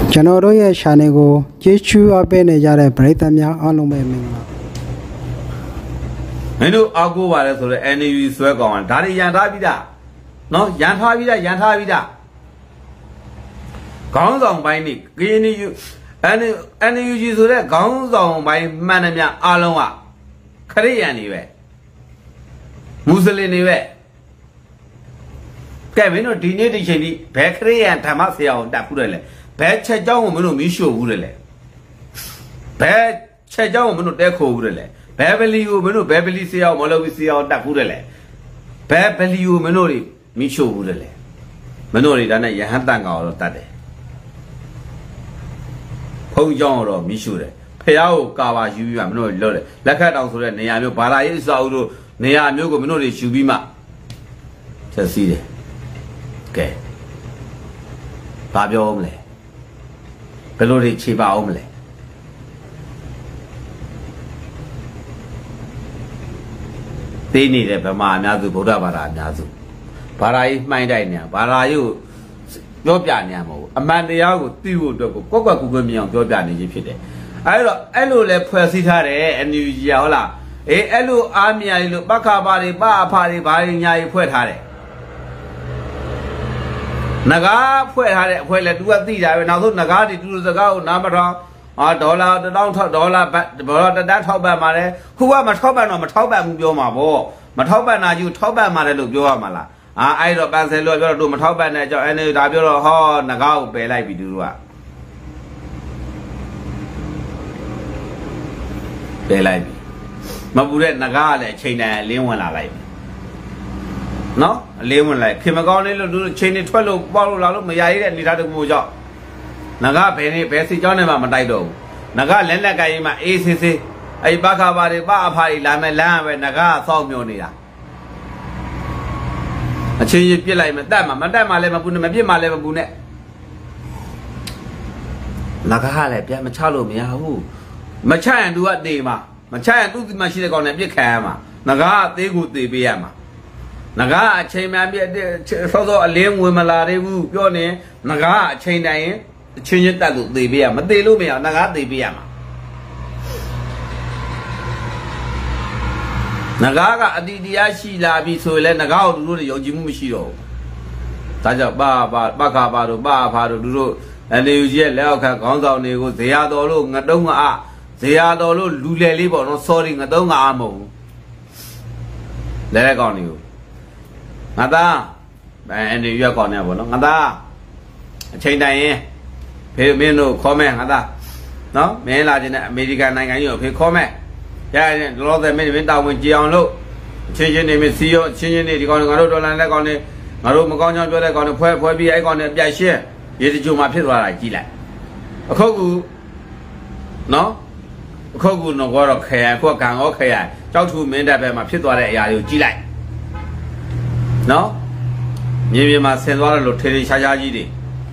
General Shanego, Jichu or Beneja, Bretamia, Aluminium. I know I'll go while the enemy swear on. Daddy Yantavida. No, Yantavida. Gowns on by Nick, Guinea you, and you use that gowns on by Manamia Aloma. Carry anywhere. Mussolini way. Kevin or Dini Shady, Peckery and Tamasia, Dapurele. Pet Chajong Munu Mishu Urele. Pet Chajong Munu Deco Urele. Beverly you Menu, Beverly Sia, Molovisia, Dapurele. Beverly you Menori, Mishu Urele. Menori than a Yahantanga or Tade. Pong or Mishure. Payao Kawa, you am no lord. Laka down to the Niamu Para is Auto, Niamu Menori Shubima. Just see it. Okay. Fabio Omle. Pelori Chiba Omle. They need a Pama Nazu Budavara Nazu. Para is my dina. Para you, Jobianiamo. A man the Yago, Tiu, Coca Gumi on Jobiani. I know le Persitare and New Yaola. Elu Amia, look Bacabari, Bar Party, Bari, Yai Puertare. Naga Puertare, Puerta, do a thing. I will not Nagadi to the go, Namara, or dollar, the downtown dollar, the dollar, that Toba Mare, who are Matoba or Matoba Bioma Bo, Matoba, now you Toba Mare, Biomala. I don't Banselo do Matoba and any Daburo Ho, Nagao, Belai Bidua. Belai. Maburet Nagale, China, Lemon alive. No, Lemon like Kimagoni do chain 12 bottle of Maya and Nita Mujo. Naga Penny, Bessie John and Mataido. Naga Lenda Gaima, ACC, a Bacabari, Bapai, Lame Lamb, and Naga, Thomionia. A change of like Madame, Lemabuna, Mabima Lemabune. Naga, Piamachalo, Miahu. Machan do what they ma. Machan do the machine on a big camera. Naga, they would be Biama. Naga, chain maybe a lame woman, Larevu, Yone, Naga, chain dying, change that look the Biama. They look me, Naga, the Biama. Nagaga, Adiashi, Labi, so let Naga do the Yojimushiro. Taja Bacabado, Bapado, and they use Leoka, Gonzal, they are all Nadonga. They are all Lule Libo, no sorry, Nadonga Amo. Let on you. Nada, and you are gone never. Nada, chain Diane. Pay me no comment, Nada. No, men like in American, and you pay comment. Yeah, Lord, the men went down with Gianlo. Changing name is CEO, changing it, going to go on it. Marumagon, you're going to put be on the Biashare. Yet you my people like Gila. A Kogu, no? Kogu no war of Kaya, Kokan, okay. Talk to men that my people are Gila. No? Maybe my send one of Terry Shayaji.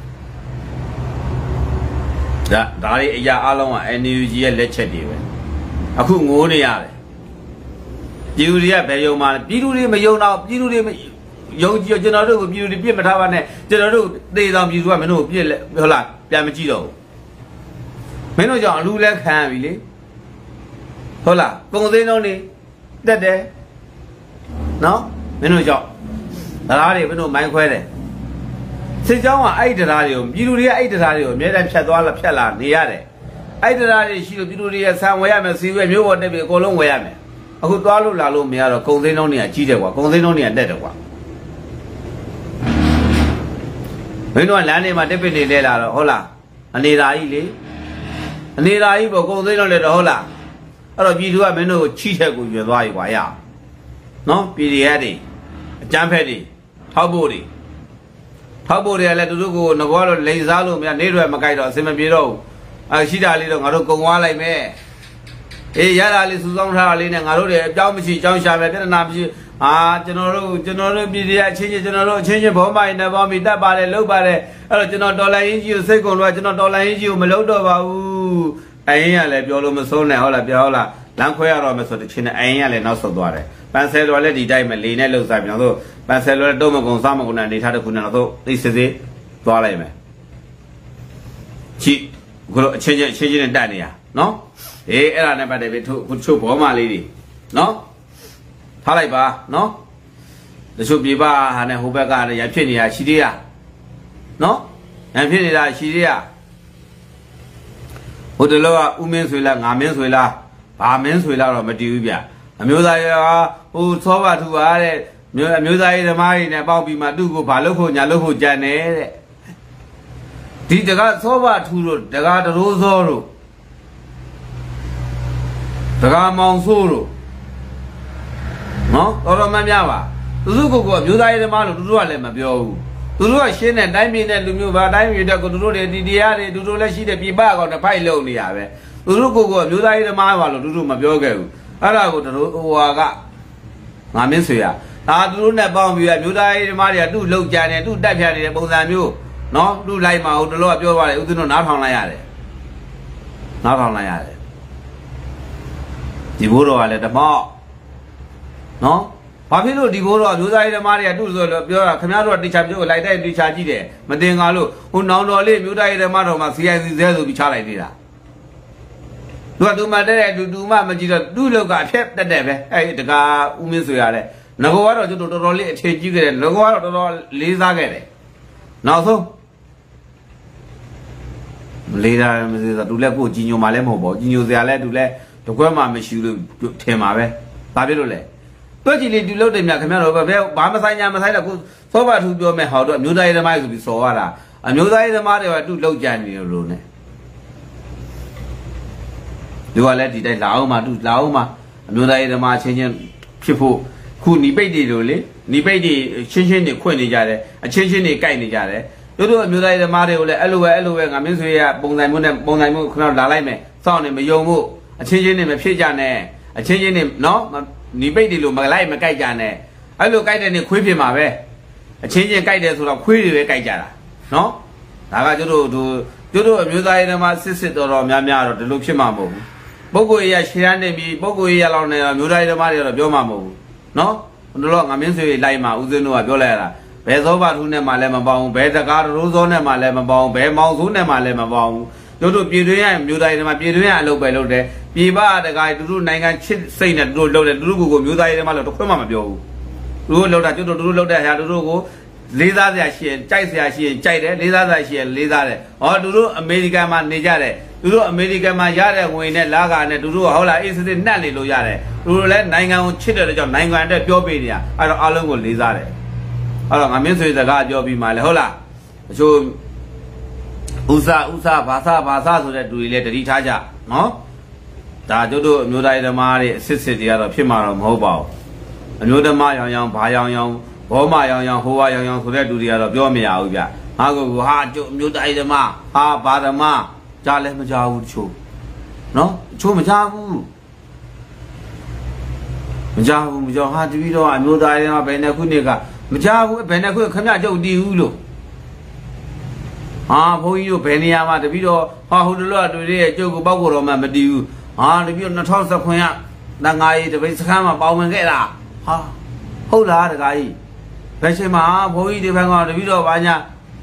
That Dari Ya Aloma and New Year lecture. I couldn't go near. Julia Bayoma, Pidu Mayona, Pidu Yogi General, Beauty Pimatavane, General, they don't use women who Piola, Piamachido. Menoja, Lula can really. Hola, go they only that day. No? Menoja. The radio, no, my query. Since I ate the radio, you ate the radio, made them shut all of Pella, the other. I did radio, she will be somewhere, and see when you want to be a column where I am. I could all allow me out of Condenonia, Chidewa, Condenonia, and Dedawa. When one landed my deputy, Della, Hola, Anida Ili, Anida Ibo, Condeno, Hola. Out of you do a menu cheater with your wife, no, Pidi, Jampedi, Haburi. Haburi, I let you go, Nagoro, Lazalo, Nero, Macaido, Simabiro. I see that little Maroko like me. Eh, Yara, Susan Harlin, and Arode, Jamishi, John Shabbat, and Namji. Ah, General, change General, change your bomba in the bomb, that body, low body. General dollar in you, second, General dollar in you, Melodo. I let your Masona, Hola, Biola, Lanquia, Romas, China, and also Dore. Pansel already died, Melina, looks like another. Pansel, Domo Gonzamo, and they had a Punano, this is it, Doleme. chị trên đại này à nó ê là này bà để về chụp bỏ mà đi nó tháo lại bà nó để chụp đi bà hà này hộp bạc này yapin này à xí đi à nó yapin này là xí đi à hồi đó là umen suy là ngà men suy là bà men suy là rồi mà tiêu bia miêu đại là số ba thu à đấy miêu đại là mai này bao bì mà đủ có bà lúc hồ nhà lúc hồ cha này thì đại ca số ba thu rồi đại ca đồ số rồi đại ca mong số rồi nó đó mà nhá bà tụi cô miêu đại là mà tụi lại mà biểu tụi xe này đại miền này miêu bà đại miền đó tụi này đi à đấy tụi là xí để bị ba con nó phải lâu này à vậy tụi cô miêu đại là mà vào tụi mà biểu cái à là cô tụi hoa ngà miếng sủi à tụi này bao nhiêu miêu đại mà đi tụi lâu cha này tụi đại phe này bao nhiêu miêu nó tụi lại mà tụi lo biểu vào đấy tụi nó náo thòng lại à đấy náo thòng lại à đấy đi bố rồi là đâm mỏ nó bà biết rồi đi bố rồi miêu đại mà đi tụi rồi biểu là không nhớ rồi đi chạm chỗ lại đây đi chạm gì đấy mà tiền ngà luôn hôm nào đó lên miêu đại mà rồi mà xia rồi bị chả lại đi à tụi mà đây tụi mà chỉ là tụi lâu cả phép đất đẹp vậy ấy tất cả umen sủi à đấy nó có vào rồi tụi tôi lấy chơi gì cái nó có vào rồi lấy ra cái đấy nào không lấy ra tụi lấy cô chỉ nhiều mà lấy một bộ chỉ nhiều gì lấy tụi lấy tụi cái mà mình xíu được thêm mà vậy ta biết rồi đấy tôi chỉ lấy tụi lâu tìm nhà cái rồi vậy bà mà sai nhà mà sai là cô số ba tụi mày họ tụi miêu đại là mai tụi số à miêu đại là mai thì tụi lâu chán nhiều rồi này điều này thì đây lão mà miêu đại là mà trên trên phía phụ khu nị bay đi rồi đấy nị bay đi trên để khuyên đi ra đấy trên để cày đi ra đấy đối miêu đại là mà đều là alo ngắm miếng suy à bông này muốn không nào lá lại mày sau này mày dùng mu trên này mày phía ra này trên này nó mà nị bay đi luôn mà lại mà cày ra này alo cày đây này khuyên phía mà về trên cày đây rồi là khuyên đi cày ra nó 다가 저도 묘다이나 마 시시도로 냐냐로 들로 피마 뭐 보고야 시란데 미 보고야 라오네 묘다이나 마리로 묘마 뭐 노 오늘로 가면서 라이마 우즈노가 ပြောလိုက်ရတာဘယ်သောဘာထုနဲ့မှလည်းမပေါအောင်ဘယ်တကားရိုးစောနဲ့မှလည်းမပေါအောင်ဘယ်မောင်ဆိုးနဲ့မှလည်းမပေါအောင်တို့ပြည်တွင်းရမြို့တိုင်းတွေမှာပြည်တွင်းရအလုပ်ပဲလုပ်တယ်ပြည်ပတကားတို့နိုင်ငံချစ်စိတ်နဲ့တို့လုပ်တယ်တို့ကိုမြို့တိုင်းတွေမှာလို့တစ်ခွက်မှမပြောဘူးတို့လုပ်တာတို့လုပ်တဲ့ဟာတို့ကိုလေးစားစရာရှိရင်ကြိုက်စရာရှိရင်ကြိုက်တယ်လေးစားစရာရှိရင်လေးစားတယ်ဟောတို့အမေရိကန်မှာနေကြတယ်တို့အမေရိကန်မှာရတဲ့ငွေနဲ့လာကာနဲ့တို့ဟုတ်လားအေးစစ်စစ်နှက်နေလို့ရတယ်တို့လည်းနိုင်ငံကိုချစ်တဲ့ကြောင့်နိုင်ငံအတွက်ပြောပေးနေတာအဲ့တော့အားလုံးကိုလေးစားတယ်အဲ့တော့ငါမင်းဆွေစကားပြောပြီးမှလဲဟုတ်လားအချို့ဥစားဘာသာဆိုတဲ့လူတွေလည်းတတိထားကြနော်ဒါတို့အမျိုးသားဓမ္မတွေအစစ်စစ်တွေကတော့ဖြစ်မှာတော့မဟုတ်ပါဘူးအမျိုးဓမ္မရောင်ဘာရောင်ဘောမရောင်ဟိုဝါရောင်ဆိုတဲ့လူတွေကတော့ပြောမရဘူးဗျငါကိုဟာကျုပ်အမျိုးသားဓမ္မဟာဘာဓမ္မကြားလည်းမကြားဘူးတချို့နော်တချို့မကြားဘူးဟာတပည့်တော်အမျိုးသားဓမ္မဘယ်နှစ်ခုနှစ်ကမကြားဘူးဘယ်နှစ်ခုခမရကျုပ်တည်ဘူးလို့ဟာဘုန်းကြီးတို့ဘယ်နေရာမှာတပည့်တော်ဟာဟိုတလောတွေ့တဲ့ကျုပ်ကိုပောက်ကိုတော့မှမတည်ဘူးဟာတပည့်တော်2019ကတန်ငါကြီးတပိတ်စခန်းမှာပေါဝင်ခဲ့တာဟာဟုတ်လားတကားကြီးဘယ်ချိန်မှာဘုန်းကြီးဒီဘက်ကတပည့်တော်ဘာညာ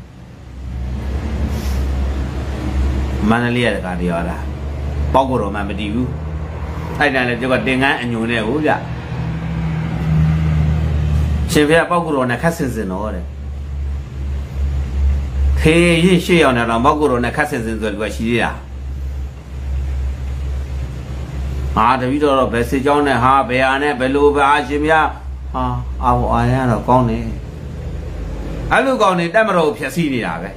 မန္တလေးရတကားတရားလားပောက်ကိုတော့မှမတည်ဘူးအဲ့ဒါလည်းကျုပ်ကတင်ငန်းအညုံနဲ့ဟုတ်ဗျရှင်ဖေပောက်ကိုတော့နဲ့ခက်စင်တော့တဲ့ခေရင်ရှေ့ရောက်နေတော့ပောက်ကိုတော့နဲ့ခက်စင်ဆိုလူကရှိသေးတာဟာတပည့်တော်ဘယ်စစ်ကြောင်းနဲ့ဟာဘယ်ဟာနဲ့ဘယ်လိုပဲအရှင်မြတ်ဟာအာရတော့ကောင်းတယ်အဲ့လိုကောင်းနေတက်မတော်ဖြက်စီးနေတာပဲ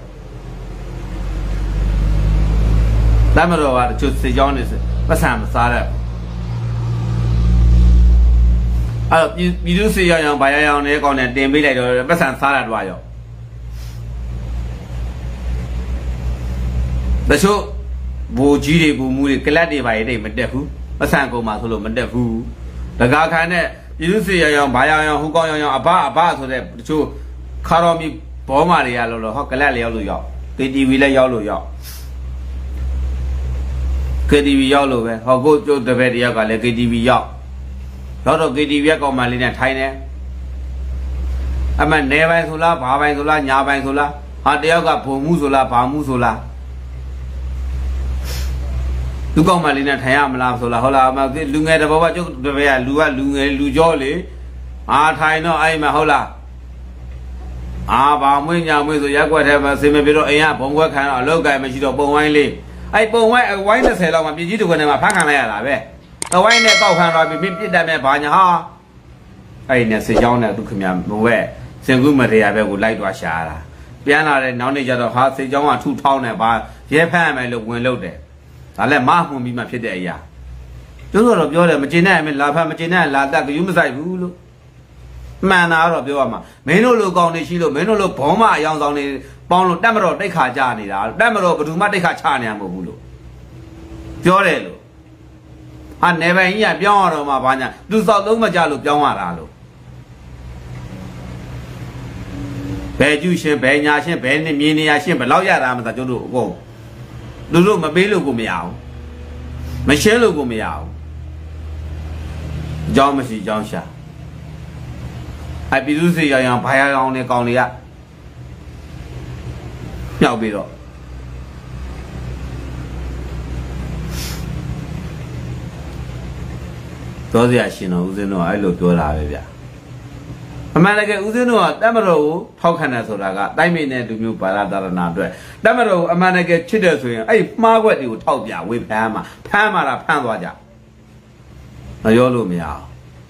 တက်မတော်ကတချို့စစ်ကြောင်းနေပတ်စံမစားတဲ့အဲ့ပြည်သူစစ်ရောင်ဘာရောင်နဲ့ကောင်းနေတင်ပေးလိုက်တော့ပတ်စံစားတာတော့ရောတချို့ဘူကြီးတွေဘူမူတွေကလတ်တွေပါရေးမတက်ဘူးပတ်စံကုန်မှာဆိုလို့မတက်ဘူးတကားခံတဲ့ပြည်သူစစ်ရောင်ဘာရောင်ဟိုကောင်းရောင်အဘဆိုတဲ့တချို့ခါတော်မီဘောမာတွေကလို့ဟောကလတ်လည်းရောက်လို့ရောက် KTV လည်းရောက်လို့ရောက် KTV ရောက်လို့ပဲဟောကိုကျုပ်တပည့်တယောက်ကလည်း KTV ရောက်တော့ KTV ကကောင်မလေးနဲ့ထိုင်နေအမှနေပိုင်းဆိုလားဘာပိုင်းဆိုလားညာပိုင်းဆိုလားဟာတယောက်ကဘုံမှုဆိုလားဘာမှုဆိုလားလူကောင်းမလေးနဲ့ထိုင်ရမလားဆိုလားဟုတ်လားလူငယ်တဘောကကျုပ်တပည့်ကလူငယ်လူကြောလေထိုင်တော့အဲ့မှာဟုတ်လားဘာမွေးညာမွေးဆိုရက်ွက်ထဲမှာစင်မပြေတော့အိမ်ကဘုံခွက်ခံတော့အလောက်ကိုင်မရှိတော့ပုံဝိုင်းလေးအဲ့ပုံဝိုင်း20လောက်မှပြည်ကြီးတခွန်းထဲမှာဖမ်းခံလိုက်ရတာပဲအဝိုင်းနဲ့တောက်ခံသွားပြီးပြစ်တတ်မဲ့ဘာညာဟာအဲ့နဲ့စစ်ကြောင်းနဲ့သူခင်ဗျဘဝစင်ကူးမရေရဘက်ကိုလိုက်သွားရှာတာပြန်လာတဲ့နောက်နေ့ကျတော့ဟာစစ်ကြောင်းကထုထောင်းတယ်ဘာရဲဖမ်းရမယ်လို့ဝင်လို့တယ်ဒါလည်းမမှုန်ပြီးမှဖြစ်တဲ့အရာကျိုးတော့ပြောတယ်မကျင်နဲ့မလာဖတ်မကျင်နဲ့လာတက်ကယူမဆိုင်ဘူးလို့မှန်တာတော့ပြောရမှာမင်းတို့လိုကောင်းနေရှိလို့မင်းတို့လိုဘောမအယောင်ဆောင်နေပေါင်းလို့တက်မတော်တိတ်ခါကြနေတာတက်မတော်ဘယ်သူမှတိတ်ခါချနေမှာမဟုတ်ဘူးလို့ပြောတယ်လို့နေပိုင်ကြီးကပြောင်းရတော့မှဘာညာသူစောက်သုံးမကြလို့ပြောင်းရတာလို့ဘယ်ကျူးရှင်ဘယ်ညာရှင်ဘယ်နေမြေနေရရှင်ဘယ်လောက်ရတာမှသာကျတို့အကုန်သူတို့မပေးလို့ကိုမရအောင်မရှင်းလို့ကိုမရအောင်အကြောင်းမရှိအကြောင်းရှာပြည်သူစီရောင်ဘာရအောင်နဲ့ကောင်းတွေကမြောက်ပြီးတော့ပြောစရာရှင်တော်ဦးဇင်းတို့ကအဲ့လိုပြောတာပဲဗျအမှန်တကယ်ဦးဇင်းတို့ကတမတော်ကိုထောက်ခံတယ်ဆိုတာကတိုင်းပြည်နဲ့လူမျိုးဘာသာသာရဏအတွက်တမတော်ကိုအမှန်တကယ်ချစ်တယ်ဆိုရင်အဲ့မှားခွက်တွေကိုထောက်ပြဝေဖန်မှာဖမ်းမှာတာဖမ်းသွားကြမပြောလို့မရအောင်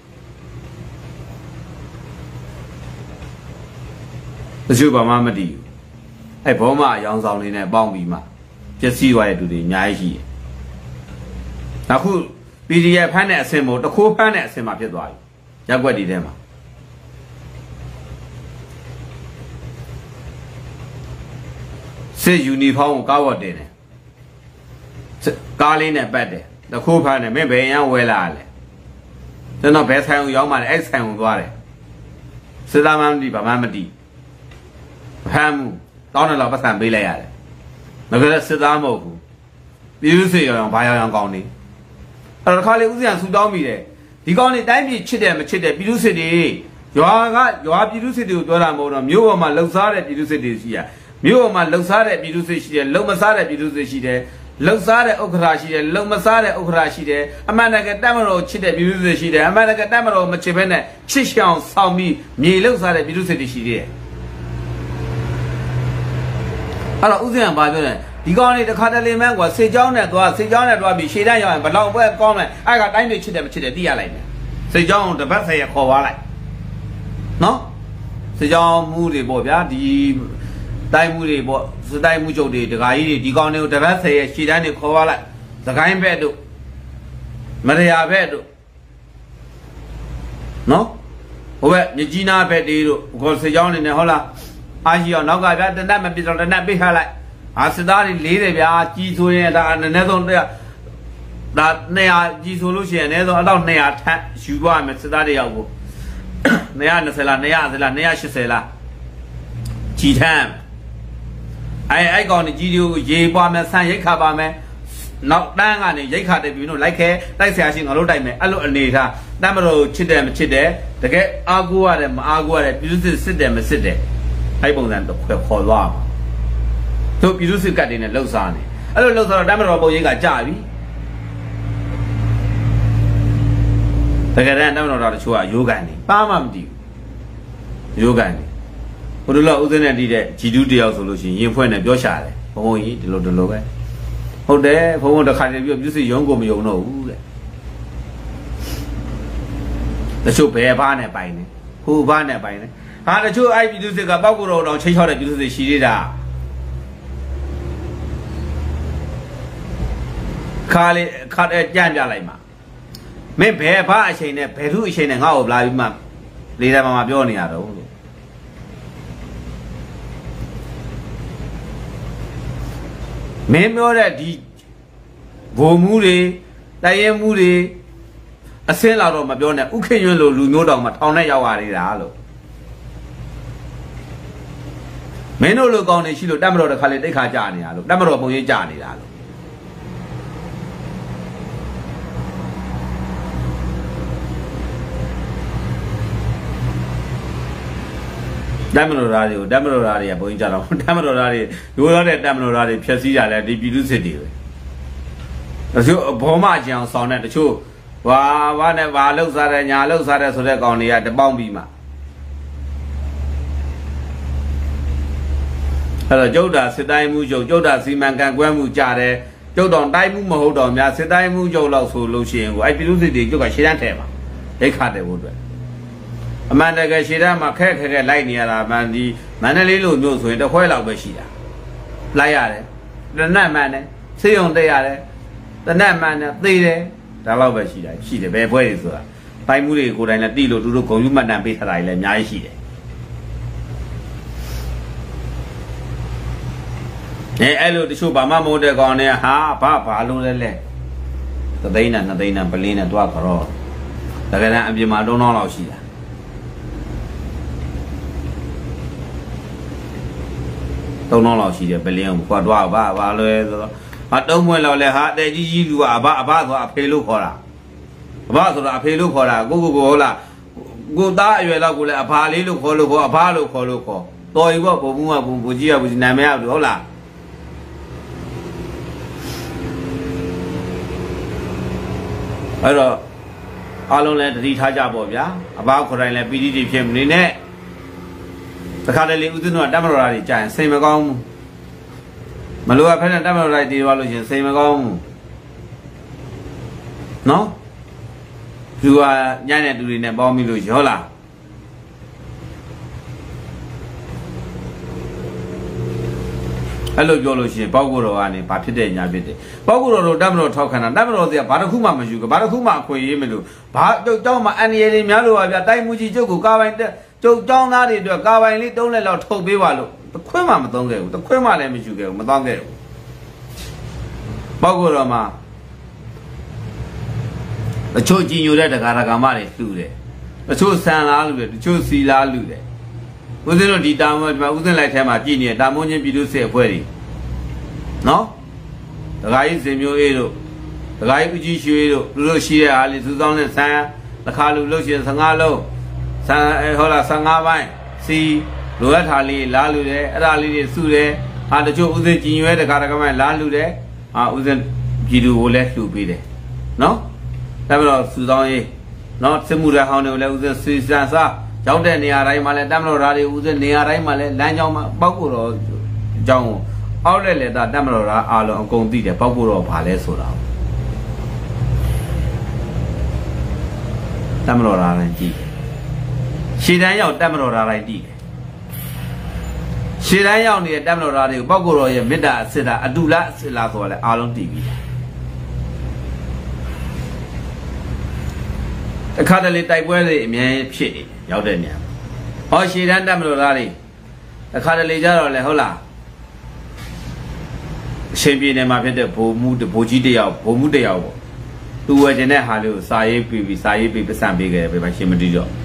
တချို့ဘာမှမတည်ဘူးအဲ့ဘောမအယောင်ဆောင်လေးနဲ့ပေါင်းပြီးမှပျက်စီးသွားတဲ့သူတွေအများကြီးရှိတယ်အခု PDF ဖမ်းတဲ့အဆင့်မို့တခိုးဖမ်းတဲ့အဆင့်မှာဖြစ်သွားပြီရက်ွက်ဒီထဲမှာစစ်ယူနီဖောင်းကိုကားဝတ်တင်တယ်ကားလေးနဲ့ပတ်တယ်တခိုးဖမ်းတယ်မင်းဘယ်ရန်ဝဲလာလဲကျွန်တော်ဘယ်ဆိုင်ကိုရောက်မှလဲအဲ့ဆိုင်ကိုသွားတယ်စစ်သားမှမသိဘာမှမသိဖမ်းမှုတောင်းတယ်လို့ပတ်စံပေးလိုက်ရတယ်ငါကလည်းစစ်သားမဟုတ်ဘူးပြည်သူစစ်ရောင်ဘာရောင်ကောင်းနေအဲ့တော့ခါလေးဦးဇင်းဆူတောင်းမိတယ်ဒီကောင်းနေတိုင်းပြည်ချစ်တယ်မချစ်တယ်ပြည်သူစစ်တွေရွာပြည်သူစစ်တွေကိုပြောတာမဟုတ်တော့မြို့ပေါ်မှာလှုပ်ရှားတဲ့ပြည်သူစစ်တွေရှိရမြို့ပေါ်မှာလှုပ်ရှားတဲ့ပြည်သူစစ်ရှိတယ်လုံမစားတဲ့ပြည်သူစစ်ရှိတယ်လှုပ်ရှားတဲ့ဥက္ခရာရှိတယ်လုံမစားတဲ့ဥက္ခရာရှိတယ်အမှန်တကယ်တတ်မတော်ချစ်တဲ့ပြည်သူစစ်ရှိတယ်အမှန်တကယ်တတ်မတော်မချစ်ဘဲနဲ့ချစ်ရှောင်ဆောင်ပြီးမြေလှုပ်ရှားတဲ့ပြည်သူစစ်တွေရှိတယ်အဲ့တော့ဦးဇင်းကဘာပြောလဲဒီကောင်လေးတစ်ခါတလေမှန်းကွာစေချောင်းနဲ့သွားပြီးရှေ့တန်းရောက်ရင်ဘလောက်ပွဲကောင်းလဲအဲ့ကတိုင်းတွေချစ်တယ်မချစ်တယ်သိရလိုက်မယ်စေချောင်းတပတ်ဆယ်ရခေါ်သွားလိုက်နော်စေချောင်းမှုတွေပေါ့ဗျာဒီတိုင်းမှုတွေပေါ့စတိုင်းမှုချုပ်တွေဒကာကြီးတွေဒီကောင်တွေကိုတပတ်ဆယ်ရရှေ့တန်းတွေခေါ်သွားလိုက်သခိုင်းဘက်တို့မရယာဘက်တို့နော်ဟိုဘက်မြကြီးနာဘက်တွေတို့ခေါ်စေချောင်းနေနဲ့ဟုတ်လားအားရှိအောင်နောက်ကဗျာတနတ်မပြတော့တနတ်ပိတ်ထားလိုက်စစ်သားတွေလေးတယ်ဗျာကြီးဆိုရင်ဒါအနည်းဆုံးဒါ200ကြီးဆိုလို့ရှိရင်အနည်းဆုံးအတော့200ထပ်ယူသွားမယ်စစ်သားတွေရောက်ကို220လား200လား280လားကြီးထမ်းအဲ့ကောင်ကြီးတွေကိုရေပွားမယ်ဆန်ရိတ်ခါပါမယ်နောက်တန်းကနေရိတ်ခါတက်ပြီးတော့လိုက်ခဲတိုက်ဆရာရှိငါတို့တိုက်မယ်အဲ့လိုအနေထားတမ်းမလို့ချစ်တယ်မချစ်တယ်တကယ်အားကိုးရတယ်မအားကိုးရတယ်ပြည်သူစစ်တယ်မစစ်တယ်အဲ့ပုံစံတော့ခေါ်သွားတို့ပြည်သူစစ်ကတ်တွေနဲ့လှုပ်ရှားနေအဲ့လိုလှုပ်ရှားတော့တမ်းမတော်ပုံရိပ်ကကြာပြီတကယ်တမ်းတမ်းမတော်တချို့ကရိုးကန်နေပါမှမတည်ဘူးရိုးကန်နေဘုဒ္ဓလောဥစဉ်နဲ့တည်တဲ့ဂျီတူးတယောက်ဆိုလို့ရှိရင်ရင်ဖွဲ့နဲ့ပြောရှာတယ်ဘုံဘုံကြီးဒီလိုပဲဟုတ်တယ်ဘုံဘုံတစ်ခါတည်းပြောပြည်သူစစ်ရုံးကိုမယုံတော့ဘူးတဲ့တချို့ဘယ်ဘာနဲ့ပိုင်နေဟိုဘာနဲ့ပိုင်နေဟာတချို့အဲ့ပြည်သူစစ်ကပောက်ကိုတော့ချိန်ချောက်တဲ့ပြည်သူစစ်ရှိသေးတာခါကြမ်းပြလိုက်မှာမင်းဘယ်ဘာအချိန်နဲ့ဘယ်သူအချိန်နဲ့ငါ့ကိုလာပြီးမှလေးတိုင်းမှာပြောနေရတော့လို့မင်းပြောတဲ့ဒီဘုံမှုတွေတရဲမှုတွေအစင်းလာတော့မပြောနဲ့ဥခင်ရွန်းလိုလူမျိုးတောင်မှထောင်နဲ့ရောက်ရသေးတာလို့မင်းတို့လိုကောင်းနေရှိလို့တတ်မတော်တစ်ခါလေတိတ်ခါကြာနေတာလို့တတ်မတော်ပုံရိပ်ကြာနေတာလို့တမ်းမတော်သားတွေကဘုန်းကြီးကြတော့တမ်းမတော်သားတွေရိုးသားတဲ့တမ်းမတော်သားတွေဖြက်စီးကြလဲဒီပြည်သူစစ်တွေပဲချို့ဘောမကြံဆောင်တဲ့တချို့ဝါနဲ့ဝါလှုပ်စားတဲ့ညာလှုပ်စားတဲ့ဆိုတဲ့ကောင်တွေကတပေါင်းပြီးမှအဲ့တော့ကျုပ်တာစစ်တိုင်းမှုကျုပ်တာစီမံကန့်ကွက်မှုကြတယ်ကျုပ်တော်တိုင်းမှုမဟုတ်တော့များစစ်တိုင်းမှုကျုပ်လောက်ဆိုလို့ရှိရင်ကိုအဲ့ပြည်သူစစ်တွေကျုပ်ကရှေ့တန်းထဲပါဒိတ်ခတ်တယ်ဘို့အတွက်အမှန်တကယ်ရှေ့တန်းမှာခက်လိုက်နေရတာမှန်ဒီမန္တလေးလိုမျိုးဆိုရင်တစ်ခွဲလောက်ပဲရှိတာလိုက်ရတယ်တနတ်မှန်တယ်ဆေးရုံတက်ရတယ်တနတ်မှန်တယ်သေတယ်ဒါလောက်ပဲရှိတယ်ဘယ်ဖွဲတွေဆိုတာတိုင်းမှုတွေကိုယ်တိုင်လည်းတိလို့သူတို့ဂုံယူမှတ်တမ်းပေးထားတာလည်းအများကြီးရှိတယ်အဲ့လိုတချို့ဘာမှမဟုတ်တဲ့ကောင်နဲ့ဘာလို့လဲသသိန်းနဲ့2သိန်းနဲ့ပလင်းနဲ့တွားကြတော့တကယ်တမ်းအပြင်မှာ3တောင်းလောက်ရှိတာ3တောင်းလောက်ရှိတယ်ပလင်းကိုတွားဘာလဲဆိုတော့3ဘွဲလောက်လဲအတဲကြီးလူကအဘဆိုအဖေလို့ခေါ်တာအဘဆိုတာအဖေလို့ခေါ်တာကိုဟုတ်လားကိုသားအရွယ်လောက်ကိုလည်းအဖာလေးလို့ခေါ်လို့ခေါ်အဖလို့ခေါ်တော်ပြီပေါ့ဘုံမှုကဘုံကြီးကနာမည်ဟုတ်လားအဲ့တော့အားလုံးလည်းတတိထားကြပေါ့ဗျာအဘခေါ်တိုင်းလည်းပီတိတွေဖြစ်မနေနဲ့တခါတလေဦးဇင်းတို့ကတတ်မတော်တာတွေကြာရင်စိတ်မကောင်းဘူးမလိုအပ်ဖက်နဲ့တတ်မတော်တာတွေသွားလို့ရှင်စိတ်မကောင်းဘူးနော်သူကညံ့တဲ့သူတွေနဲ့ပေါင်းပြီးလို့ရောလားအဲ့လိုပြောလို့ရှိရင်ပောက်ကိုတော်ကနေဘာဖြစ်တဲ့ညာဖြစ်တယ်ပောက်ကိုတော်တို့တတ်မတော်ထောက်ခံတာတတ်မတော်တွေကဘာတစ်ခုမှမရှိဘူးဘာတစ်ခုမှအခွင့်အရေးမလို့ဘာကြောက်မှအန်ရည်တွေများလို့ပါဗျာတိုက်မှုကြီးကျုပ်ကိုကာပိုင်ကျုပ်ကျောင်းသားတွေအတွက်ကာပိုင်လေး3လက်လောက်ထုတ်ပေးပါလို့တခွင့်မှမသုံးခဲ့ဘူးတခွင့်မှလည်းမရှိခဲ့ဘူးမသုံးခဲ့ဘူးပောက်ကိုတော်မှာတချို့ကြည်ညိုတဲ့တက္ကရာကမတွေလှူတယ်တချို့ဆန်လားလှူတယ်တချို့စီလားလှူတယ်ဦးဇင်းတို့ဒီတာမွန်းဒီမှာဦးဇင်းလိုက်ထဲမှာကြည်နေတာမွန်းချင်းပြည်သူစစ်အဖွဲ့တွေနော်တခါကြီးစင်မျိုးအေးတို့တခါကြီးဦးကြီးရွှေတို့သူတို့ရှိတဲ့အားလေးစုဆောင်းတဲ့ဆန်တစ်ခါလူလှုပ်ရှင်15လုံးဆန်ဟုတ်လား15ပိုင်းစီလိုအပ်တာလေးလားလူတယ်အဲ့ဒါလေးတွေစုတယ်တချို့ဦးဇင်းကြည်ရွယ်တခါကမှလားလူတယ်ဦးဇင်းပြည်သူကိုလည်းလှူပေးတယ်နော်ဒါပြီးတော့စုဆောင်းရေးနော်စစ်မှုရဟောင်းတွေကိုလည်းဦးဇင်းစီစံစားရောက်တဲ့နေရာတိုင်းမှာလည်းတတ်မတော်ဓာတ်တွေဦးစင်းနေရာတိုင်းမှာလည်းလမ်းကြောင်းမှာပောက်ကိုတော့အကြောင်းအောက်လက်တာတတ်မတော်ဓာတ်အားလုံးအကုန်သိတယ်ပောက်ကိုတော့ဘာလဲဆိုတာတတ်မတော်ဓာတ်တိုင်းကြည့်ရှည်တန်းရောက်တတ်မတော်ဓာတ်တိုင်းကြည့်ရှည်တန်းရောက်နေတဲ့တတ်မတော်ဓာတ်တွေကိုပောက်ကိုတော့ရဲ့မေတ္တာအစစ်တာအတူလားအစစ်လားဆိုတာလည်းအားလုံးသိပြီအခါတလေတိုက်ပွဲတွေအများဖြစ်နေရောက်တဲ့နေရာရှည်တန်းတတ်မလို့လားလေအခါတလေကြတော့လေဟုတ်လားအရှင်ပြည်နယ်မှာဖြစ်တဲ့ဗိုလ်ကြီးတယောက်ဗိုလ်မှူးတယောက်ပေါ့သူဝယ်ကျင်တဲ့ဟာလေးကိုစာရေးပြီးပတ်စံပေးခဲ့တယ်ပဲရှင်မတီးတော့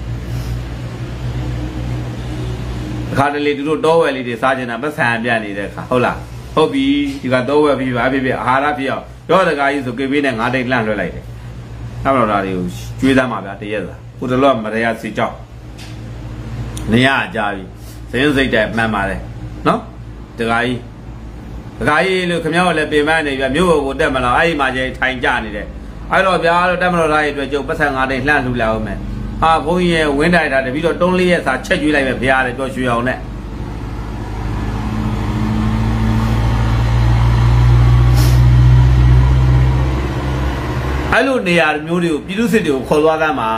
အခါတလေသူတို့တောဝယ်လေးတွေစားကျင်တာပတ်စံပြနေတဲ့ခါဟုတ်လားဟုတ်ပြီဒီကတောဝယ်ပြီးပါဖြစ်အာဟာရဖြစ်အောင်တော့တကားကြီးဆိုကေပေးနဲ့9တိတ်လှန့်လွှဲလိုက်တယ်တတ်မလို့လားတွေကိုကျွေးသားမှာဗျာတရက်သာဟိုတလောမရရစီကြောက်နေရကြပြီစင်းစိတ်တဲ့မှန်ပါတယ်နော်တခါကြီးလို့ခမရလည်းပြင်ပန်းနေပြမြို့ကိုတက်မလားအဲ့ဒီမှာကျထိုင်ကြနေတယ်အဲ့တော့ဗျာလို့တတ်မလို့လားရဲ့အတွက်ကျုပ်ပတ်စံ9တိတ်လှန့်လှူလာအောင်မယ်ဘုန်းကြီးရဲ့ဝင်းတိုင်တာတပြီးတော့3-4ရက်စာချက်ကျွေးလိုက်မယ်ဗျာတဲ့ကြောရွှေအောင်နဲ့အဲ့လိုနေရာမျိုးတွေကိုပြည်သူစစ်တွေကိုခေါ်သွားသမ်းမှာ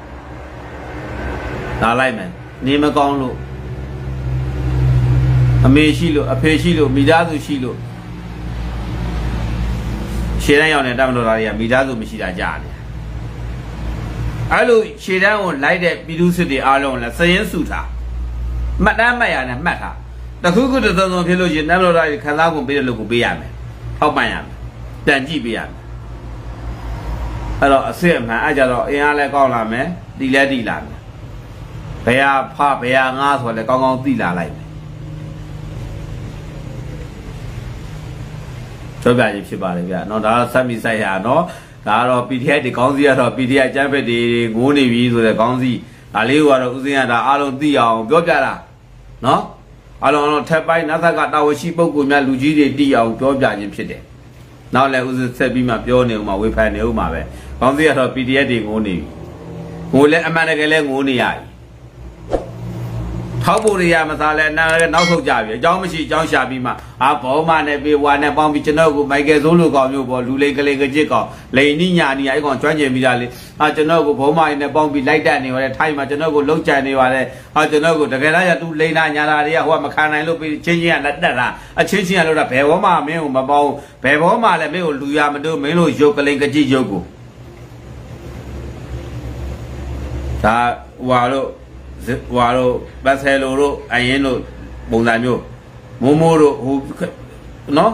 လာလိုက်မယ်နေမကောင်းလို့အမေရှိလို့အဖေရှိလို့မိသားစုရှိလို့ရှေ့တန်းရောက်နေတတ်မလို့သားတွေကမိသားစုမရှိတာကြားတယ်အဲ့လိုရှေ့တန်းကိုလိုက်တဲ့ပြည်သူစစ်တွေအားလုံးလည်းစရင်စုထားမှတ်တမ်းမှတ်ရနဲ့မှတ်ထားတခုခုတစုံဖြစ်လို့ရှင်တတ်မလို့သားတွေခံစားကုန်ပေးတဲ့လူကိုပေးရမယ်ထောက်ပံ့ရမယ်တန်ကြည့်ပေးရမယ်အဲ့တော့အစစ်အမှန်အဲ့ကြတော့အင်အားလည်းကောင်းလာမယ်တီလည်းတီလာမယ်ဘယ်ဟာငါဆိုလည်းကောင်းကောင်းသိလာလိုက်မယ်ပြောပြရင်ဖြစ်ပါလေဗျာနော်ဒါတော့စက်မီဆိုင်ရနော်ဒါကတော့ PTI ဒီကောင်းစီကတော့ PTI ကျန်းဖက်တွေငိုးနေပြီဆိုတဲ့ကောင်းစီဒါလေးကတော့ဦးစင်းကဒါအားလုံးသိအောင်ပြောပြတာနော်အားလုံးထက်ပိုင်းနတ်သက်ကတာဝန်ရှိပုဂ္ဂိုလ်များလူကြီးတွေသိအောင်ပြောပြခြင်းဖြစ်တယ်နောက်လည်းဥစ္စာဆက်ပြီးမှပြောနေဦးမှာဝေဖန်နေဦးမှာပဲကောင်းစီကတော့ PDF တွေငိုနေငိုလဲအမှန်တကယ်လဲငိုနေရပြီထောက်ဖို့ရမသားလဲနောက်ထုတ်ကြပြီအကြောင်းမရှိအကြောင်းရှာပြီးမှဘောမနဲ့ပေဝါနဲ့ပေါင်းပြီးကျွန်တော်ကိုမိုက်ကယ်ဆိုးလိုကောင်မျိုးပေါ့လူလိန်ကလေးကကြစ်ကောင်လိန်နိညာနီအဲ့ကောင်ကျွမ်းကျင်ပြီးသားလေကျွန်တော်ကိုဘောမရနဲ့ပေါင်းပြီးလိုက်တက်နေပါတယ်ထိုင်းမှာကျွန်တော်ကိုလှုပ်ကြံနေပါတယ်ကျွန်တော်ကိုတကယ်တော့သူလိန်နာညာတာတွေကဟိုကမခံနိုင်လို့ပြီးချင်းချင်းကလက်တက်တာအချင်းချင်းကလို့တာဘယ်ဘောမမင်းကိုမပေါင်းဘယ်ဘောမလည်းမင်းကိုလူရမတို့မင်းတို့ရုပ်ကလေးကကြစ်ရုပ်ကိုဒါဟွာလို့ပတ်ဆယ်လိုတို့အရင်တို့ပုံစံမျိုးမိုးတို့ဟိုနော်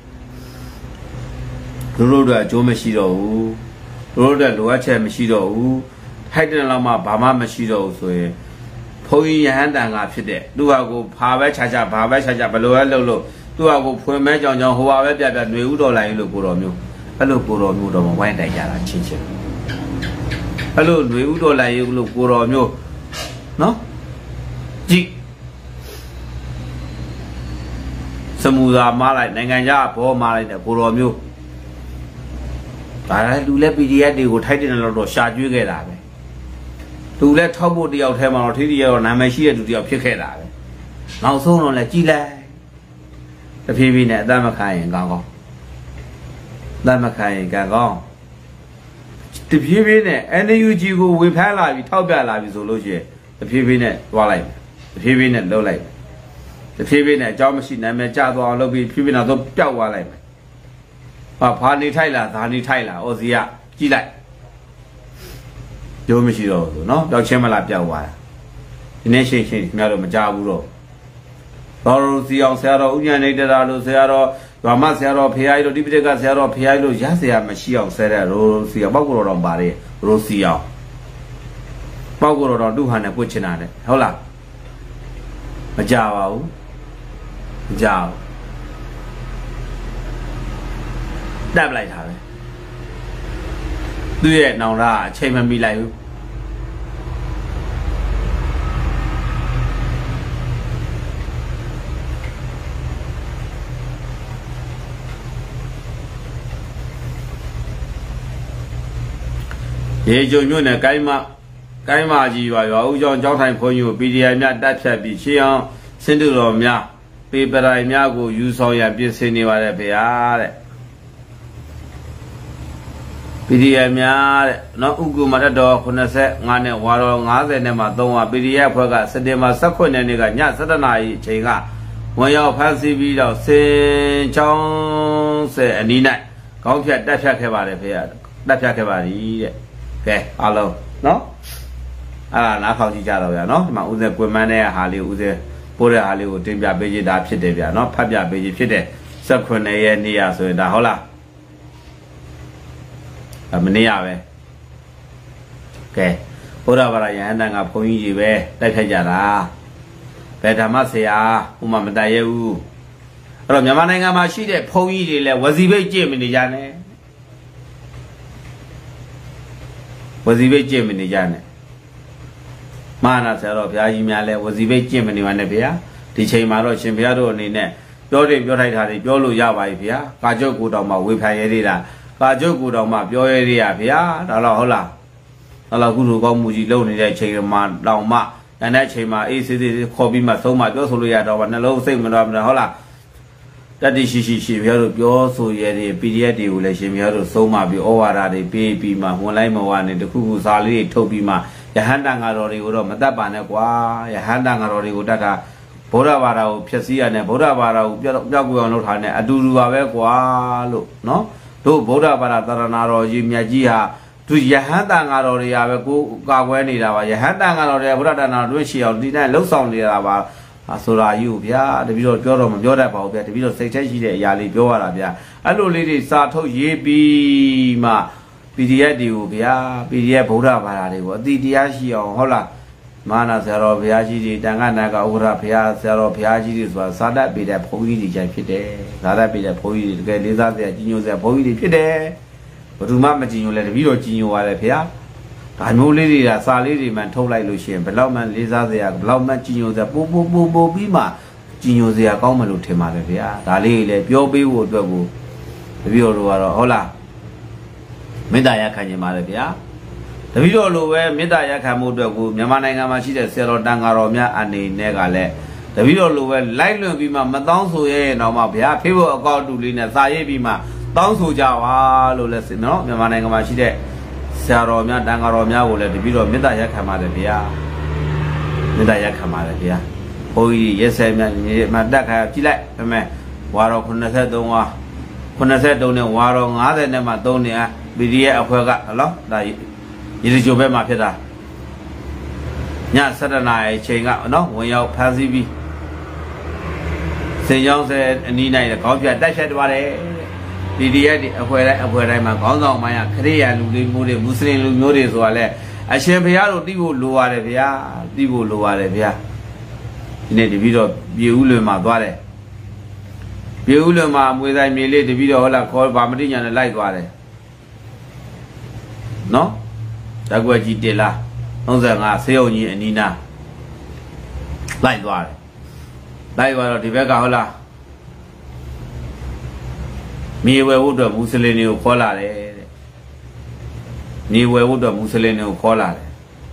တို့အကျိုးမရှိတော့ဘူးတို့လိုအပ်ချက်မရှိတော့ဘူးထိုက်တဲ့လောက်မှဘာမှမရှိတော့ဘူးဆိုရင်ဘုန်းကြီးယဟန်တန်ကဖြစ်တဲ့သူ့ဟာကိုဖာပဲခြားခြားဘာပဲခြားခြားဘလို့လဲလှုပ်လို့သူ့ဟာကိုဖွင့်မဲကြောင်ဟိုဟာပဲပြပြຫນွေဥတော်လိုက်လို့ကိုတော်မျိုးအဲ့လိုကိုတော်မျိုးတော့မဝိုင်းတိုင်ကြတာချင်းချင်းအဲ့လိုຫນွေဥတော်လိုက်လို့ကိုတော်မျိုးနော်ကြည့်စမူသာမားလိုက်နိုင်ငံခြားဘောမားလိုက်တဲ့ကိုတော်မျိုးဒါလည်းလူလဲ PDF တွေကိုထိုက်တယ်လို့တော့ရှာကျွေးခဲ့တာပဲလူလဲထောက်ဖို့တယောက်ထဲမှာတော့ထိထိရောနာမည်ရှိတဲ့သူတယောက်ဖြစ်ခဲ့တာပဲနောက်ဆုံးတော့လဲကြည်လိုက်တဖြည်းဖြည်းနဲ့အသက်မခံရင်ကောင်းကောင်းအသက်မခံရင်ကောင်းကောင်းတဖြည်းဖြည်းနဲ့ NUG ကိုဝေဖန်လာပြီးထောက်ပြလာပြီးဆိုလို့ရှိရင်တဖြည်းဖြည်းနဲ့သွားလိုက်တဖြည်းဖြည်းနဲ့လှုပ်လိုက်တဖြည်းဖြည်းနဲ့အကြောင်းမရှိနာမည်ကျသွားအောင်လုပ်ပြီးဖြည်းဖြည်းနဲ့တော့ပျောက်သွားလိုက်ဘာနေထိုက်လားဒါနေထိုက်လားဩစီကကြည့်လိုက်ကျိုးမရှိတော့ဘူးเนาะပျောက်ချင်းမလားပျောက်သွားတာဒီနေ့ရှင်းခင်များတော့မကြဘူးတော့တော်စီအောင်ဆရာတော်ဥညာနေတာလို့ဆရာတော်ဓမ္မဆရာတော်ဖေယားကြီးတို့ဒီပိဋကဆရာတော်ဖေယားကြီးတို့ရဆရာမရှိအောင်ဆဲတဲ့ရိုးစီအောင်ပေါက်ကိုတော်ပါတယ်ရိုးစီအောင်ပေါက်ကိုတော့သူ့ဟာနဲ့ပွတ်ချင်တာတဲ့ဟုတ်လားမကြပါဘူးမကြဘူးတက်လိုက်တာပဲသူ့ရဲ့နောင်တာအချိန်မမီလိုက်ဘူးရေကြုံညွန့်နဲ့ကိုင်းမကြီးရွာဦးကျောင်းကျောင်းထိုင်ခွန်ကြီးကို PDF များတက်ဖြတ်ပြီးရှေးအောင်စင်တူတော်များပေပရိုင်များကိုယူဆောင်ရပြင်ဆင်နေပါတယ်ဗျာတဲ့ PDF များတဲ့နော်ဥက္ကုမရတော်85နဲ့ဝါတော်90နဲ့မှ3ဟာ PDF ဖွဲ့ကစက်တင်ဘာ18ရက်နေ့ကည7:00 နာရီအချိန်ကဝင်ရောက်ဖမ်းဆီးပြီးတော့စင်ချောင်းဆယ်အနီး၌ခေါင်းဖြတ်တက်ဖြတ်ခဲ့ပါတယ်ဖေ။တက်ဖြတ်ခဲ့ပါသည်တဲ့။ကဲအားလုံးနော်အဲ့ဒါနားခေါင်းကြည့်ကြတော့ဗျာနော်ဒီမှာဦးဇင်းကွင်မန်းတဲ့ဟာလေးဦးဇင်းပို့တဲ့ဟာလေးကိုတင်ပြပေးခြင်းဒါဖြစ်တယ်ဗျာနော်ဖတ်ပြပေးခြင်းဖြစ်တယ်18ရက်နေ့ရဆိုရင်ဒါဟုတ်လားမနေ့ရပဲကဲဘုရားဘာသာယဟန်တန်ကဘုန်းကြီးကြီးပဲတိုက်ခိုက်ကြတာဘယ်ဓမ္မဆရာဥမာမတည့်ရဘူးအဲ့တော့မြန်မာနိုင်ငံမှာရှိတဲ့ဘုန်းကြီးတွေလည်းဝစီဘိတ်ကြည့်မနေကြနဲ့ဝစီဘိတ်ကြည့်မနေကြနဲ့မဟာနာဆရာတော်ဘုရားကြီးများလည်းဝစီဘိတ်ကြည့်မနေပါနဲ့ဗျာဒီချိန်မှာတော့ရှင်ဘုရားတို့အနေနဲ့ပြောတယ်ပြောထိုက်တာတွေပြောလို့ရပါပြီဗျာကာကျုပ်ကိုတောင်မှဝေဖန်ရသေးတာကာကျုပ်ကိုတောင်မှပြောရသေးရဗျာဒါတော့ဟုတ်လားဒါတော့ကုသိုလ်ကောင်းမှုကြီးလုပ်နေတဲ့အချိန်မှာတောင်မှတန်တဲ့အချိန်မှာအေးစေးစေးခေါ်ပြီးမှသုံးမှပြောဆိုလို့ရတော့မှနှလုံးစိတ်မတော်ဘူးဟုတ်လားတတိရှိရှင်ဘုရားတို့ပြောဆိုရတဲ့ PDF တွေကိုလည်းရှင်ဘုရားတို့သုံးမှပြီးဩဝါဒတွေပေးပြီးမှဝင်လိုက်မဝနဲ့တခုခုစာလေးတွေထုတ်ပြီးမှယဟန်တန်ဃာတော်တွေကိုတော့မတတ်ပါနဲ့ကွာယဟန်တန်ဃာတော်တွေကိုတတ်တာဗုဒ္ဓဘာသာကိုဖျက်ဆီးရနဲ့ဗုဒ္ဓဘာသာကိုပြောက်ကွယ်အောင်လုပ်ထားနဲ့အတူတူပါပဲကွာလို့နော်တို့ဗုဒ္ဓဘာသာတရဏတော်ကြီးမြတ်ကြီးဟာသူယဟန်တန်ဃာတော်တွေကပဲကိုကာကွယ်နေတာပါယဟန်တန်ဃာတော်တွေဗုဒ္ဓတဏ္ဍာတွင်းရှိအောင်ဒီတိုင်းလှုပ်ဆောင်နေတာပါဆိုတာယူဗျာတပည့်တော်ပြောတော့မပြောတတ်ပါဘူးဗျာတပည့်တော်စိတ်ထဲရှိတဲ့အရာလေးပြောရတာဗျာအဲ့လိုလေးတွေစာထုတ်ရေးပြီးမှ PDF တွေကိုဗျာ PDF ဗုဒ္ဓဘာသာတွေကိုအတိတရားရှိအောင်ဟုတ်လားမဟာနာဆရာတော်ဘုရားကြီးတွေတန်ခါနာကဥက္ကရာဘုရားဆရာတော်ဘုရားကြီးတွေဆိုတာဇာတပေတဲ့ဘုန်းကြီးတွေကြိုင်ဖြစ်တယ်ဇာတပေတဲ့ဘုန်းကြီးတွေတကယ်လေးစားစရာကြီးညိုစရာဘုန်းကြီးတွေဖြစ်တယ်ဘယ်သူမှမကြီးညိုလဲတပည့်တော်ကြီးညိုရတယ်ဘုရားဒါမျိုးလေးတွေကစာလေးတွေမှထုတ်လိုက်လို့ရှိရင်ဘယ်လောက်မှလေးစားစရာဘယ်လောက်မှကြီးညိုစရာပို့ပြီးမှကြီးညိုစရာကောင်းမလို့ထင်ပါတယ်ဗျာဒါလေးတွေလည်းပြောပေးဖို့အတွက်ကိုတပည့်တော်တို့ကတော့ဟုတ်လားမေတ္တာရခံခြင်းပါတယ်ဗျာတပည့်တော်လိုပဲမေတ္တာရခံမှုအတွက်ကိုမြန်မာနိုင်ငံမှာရှိတဲ့ဆရာတော်တန်ဃာတော်များအနေနဲ့ကလည်းတပည့်တော်လိုပဲလိုက်လွန်ပြီးမှမတောင်းဆိုရဲတော့မှဗျာဖေဖို့အကောက်တူလေးနဲ့စာရေးပြီးမှတောင်းဆိုကြပါလို့လဲနော်မြန်မာနိုင်ငံမှာရှိတဲ့ဆရာတော်များတန်ဃာတော်များကိုလည်းတပည့်တော်မေတ္တာရခံပါတယ်ဗျာမေတ္တာရခံပါတယ်ဗျာဘုန်းကြီးရက်စဲများမတက်ခါကြည့်လိုက်အမေဝါတော်83ဝါ83နဲ့ဝါတော်90နဲ့မှ3နဲ့ PDF အဖွဲ့ကနော်ဒါရည်ကြိုဘက်မှာဖြစ်တာည7နာရီချိန်ကနော်ဝင်ရောက်ဖမ်းဆီးပြီးစင်ကြောင်းဆဲအနီးနိုင်ခေါင်းပြတိုက်ချက်သွားတယ် PDF ဒီအဖွဲ့တိုင်းမှာခေါင်းဆောင်ပိုင်းကခရိယာလူတွေမျိုးတွေမွတ်စလင်လူမျိုးတွေဆိုတာလဲအရှင်ဘုရားတို့သိဖို့လိုပါတယ်ဗျာသိဖို့လိုပါတယ်ဗျာဒီနေ့တပည့်တော်ပြေဦးလွင်မှာသွားတယ်ပြေဦးလွင်မှာအမွေဆိုင်မြေလေးတပည့်တော်ဟုတ်လားခေါ်ဗာမတိညာနဲ့လိုက်သွားတယ်နော်ဓာတ်ကွက်ကြီးတင်လာ35ဆေးရုံကြီးအနီးနားလိုက်သွားတယ်လိုက်သွားတော့ဒီဘက်ကဟုတ်လားမြေဝယ်ဖို့အတွက်မွတ်စလင်တွေကိုခေါ်လာတယ်တဲ့မြေဝယ်ဖို့အတွက်မွတ်စလင်တွေကိုခေါ်လာတယ်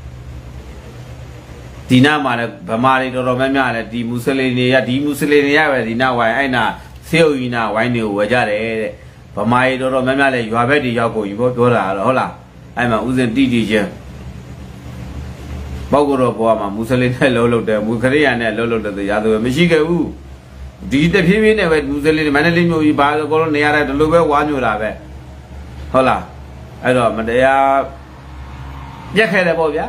ဒီနားမှာလည်းဗမာတွေတော်တော်များများလည်းဒီမွတ်စလင်တွေကပဲဒီနားဝိုင်းအဲ့နာဆေးရုံကြီးနားဝိုင်းတွေကိုဝယ်ကြတယ်တဲ့ဗမာတွေတော်တော်များများလည်းရွာဘက်တွေရောက်ကိုယူဖို့ပြောတာဟုတ်လားအဲ့မှာဥစဉ်တိတိချင်းပေါက်ကတော့ဘွားမှာမွတ်စလင်နဲ့လှုပ်တယ်မွတ်ခရိယာနဲ့လှုပ်တယ်ရာသူမရှိခဲ့ဘူးဒီတဖြည်းဖြည်းနဲ့ပဲမွတ်စလင်မန္တလေးမျိုးကြီးဘာလို့ကောလို့နေရတဲ့ဒီလိုပဲဝါညိုတာပဲဟုတ်လားအဲ့တော့မတရားပြက်ခဲ့တယ်ပေါ့ဗျာ